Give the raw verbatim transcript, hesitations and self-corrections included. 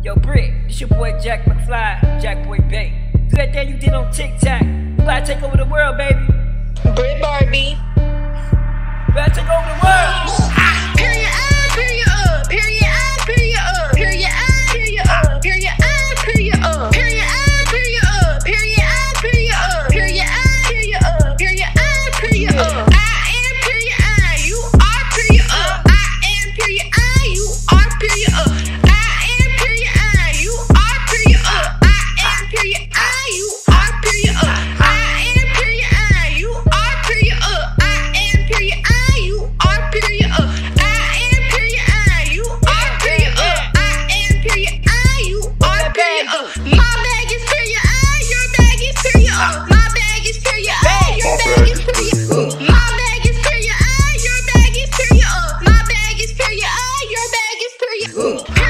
Yo, Brick, this your boy Jack McFly, Jack Boy Bay. Do that thing you did on TikTok. You about to take over the world, baby. Brit Barbie. You about to take over the world. Period up, period up, period up, period up, period up, period up, period up, period up, period up, period up, period up, period up, period up, period up, period up, period up. I am period I, you are period up. I am period I, you are period up. I am period I, you are period up. I am period I, you are period up. I am period I, you are period up. I am period I, you are period up. I am period I, you are period up. I am period I, you are period up. My bag is period I, your bag is period up. My bag is period I, your bag is period up. My bag is period I, your bag is period up. My bag is period I, your bag is period up.